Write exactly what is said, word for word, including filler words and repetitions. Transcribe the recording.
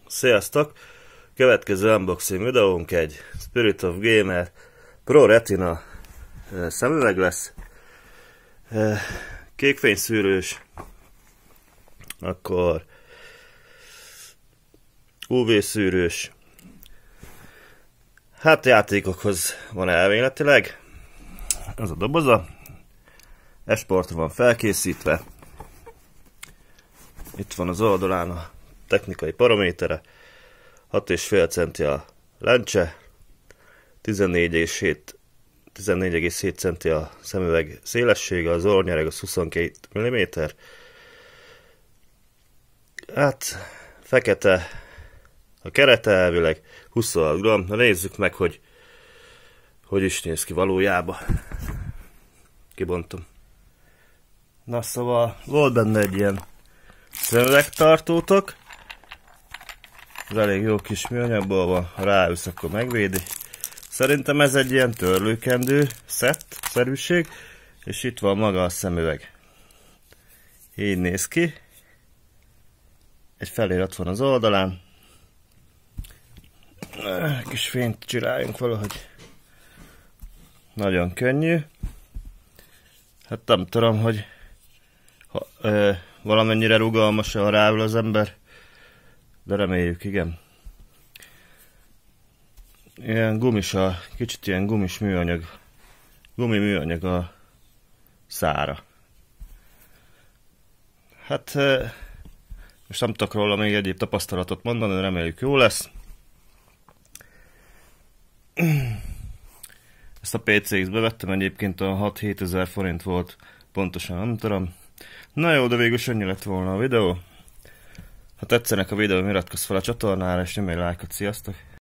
Sziasztok! Következő unboxing videónk egy Spirit of Gamer Pro Retina szemüveg lesz. Kékfényszűrős, akkor ú vé szűrős. Hát játékokhoz van elméletileg. Ez a doboza. Esportra van felkészítve. Itt van az oldalán a technikai paramétere. hat egész öt centi a lencse, tizennégy egész hét centi a szemüveg szélessége, az orrnyereg az huszonkettő milliméter. Hát fekete a kerete elvileg, huszonhat gramm. Na nézzük meg, hogy hogy is néz ki valójában. Kibontom. Na szóval volt benne egy ilyen szemüvegtartótok. Ez elég jó kis műanyagból van, ha ráülsz, akkor megvédi. Szerintem ez egy ilyen törlőkendő szett-szerűség, és itt van maga a szemüveg. Így néz ki. Egy felirat van az oldalán. Kis fényt csináljunk valahogy. Nagyon könnyű. Hát nem tudom, hogy ha, ö, valamennyire rugalmas, ha ráül az ember. De reméljük, igen. Ilyen gumis a, kicsit ilyen gumis műanyag, gumi műanyag a szára. Hát most nem tudok róla még egyéb tapasztalatot mondani, de reméljük jó lesz. Ezt a pé cé iksz-be vettem, egyébként a hat-hét ezer forint volt, pontosan nem tudom. Na jó, de végül ennyi lett volna a videó. Ha tetszenek a videó, iratkozz fel a csatornára, és nyomj egy lájkot, sziasztok!